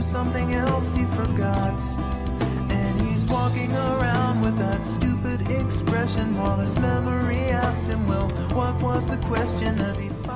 something else he forgot. And he's walking around with that stupid expression while his memory asked him, well, what was the question as he